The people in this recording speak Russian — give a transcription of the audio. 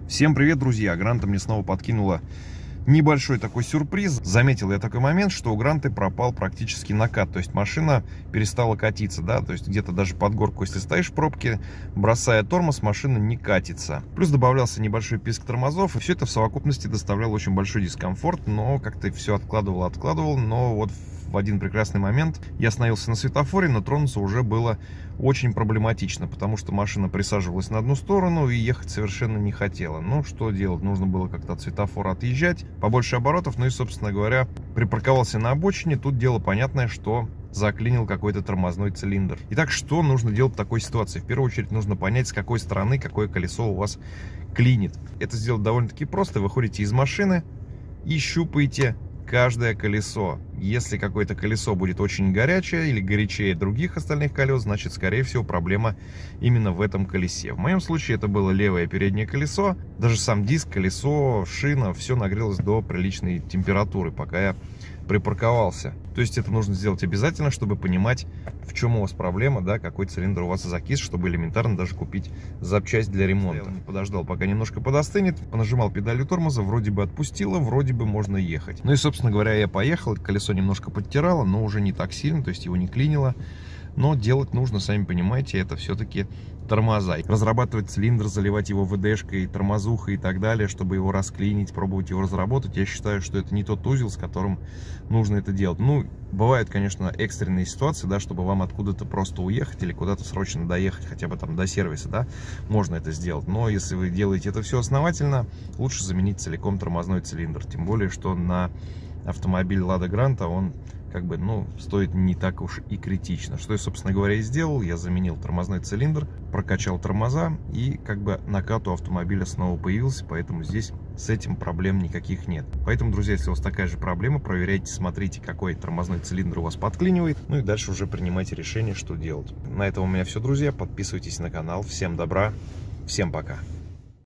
Всем привет, друзья! Гранта мне снова подкинула небольшой такой сюрприз. Заметил я такой момент, что у Гранты пропал практически накат. То есть машина перестала катиться, да, то есть где-то даже под горку, если стоишь в пробке, бросая тормоз, машина не катится. Плюс добавлялся небольшой писк тормозов, и все это в совокупности доставляло очень большой дискомфорт, но как-то все откладывал, но вот в один прекрасный момент я остановился на светофоре, но тронуться уже было очень проблематично, потому что машина присаживалась на одну сторону и ехать совершенно не хотела. Ну, что делать? Нужно было как-то от светофора отъезжать, побольше оборотов, ну и, собственно говоря, припарковался на обочине. Тут дело понятное, что заклинил какой-то тормозной цилиндр. Итак, что нужно делать в такой ситуации? В первую очередь нужно понять, с какой стороны какое колесо у вас клинит. Это сделать довольно-таки просто. Вы ходите из машины и щупаете каждое колесо. Если какое-то колесо будет очень горячее или горячее других остальных колес, значит, скорее всего, проблема именно в этом колесе. В моем случае это было левое переднее колесо. Даже сам диск, колесо, шина, все нагрелось до приличной температуры, пока я припарковался. То есть это нужно сделать обязательно, чтобы понимать, в чем у вас проблема, да, какой цилиндр у вас закис, чтобы элементарно даже купить запчасть для ремонта. Подождал, пока немножко подостынет, понажимал педалью тормоза, вроде бы отпустило, вроде бы можно ехать. Ну и, собственно говоря, я поехал, колесо немножко подтирало, но уже не так сильно, то есть его не клинило. Но делать нужно, сами понимаете, это все-таки тормоза. Разрабатывать цилиндр, заливать его ВДшкой, тормозухой и так далее, чтобы его расклинить, пробовать его разработать. Я считаю, что это не тот узел, с которым нужно это делать. Ну, бывают, конечно, экстренные ситуации, да, чтобы вам откуда-то просто уехать или куда-то срочно доехать, хотя бы там до сервиса, да, можно это сделать. Но если вы делаете это все основательно, лучше заменить целиком тормозной цилиндр. Тем более, что на автомобиль Lada Granta он как бы, ну, стоит не так уж и критично. Что я, собственно говоря, и сделал. Я заменил тормозной цилиндр, прокачал тормоза, и как бы накат у автомобиля снова появился, поэтому здесь с этим проблем никаких нет. Поэтому, друзья, если у вас такая же проблема, проверяйте, смотрите, какой тормозной цилиндр у вас подклинивает, ну и дальше уже принимайте решение, что делать. На этом у меня все, друзья. Подписывайтесь на канал. Всем добра, всем пока.